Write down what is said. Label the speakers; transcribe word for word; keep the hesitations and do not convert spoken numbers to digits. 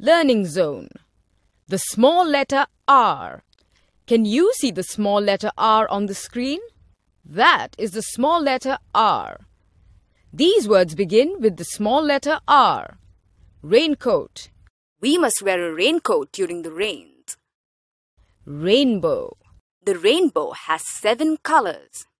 Speaker 1: Learning Zone. The small letter R. Can you see the small letter R on the screen? That is the small letter R. These words begin with the small letter R. Raincoat.
Speaker 2: We must wear a raincoat during the rains.
Speaker 1: Rainbow.
Speaker 2: The rainbow has seven colors.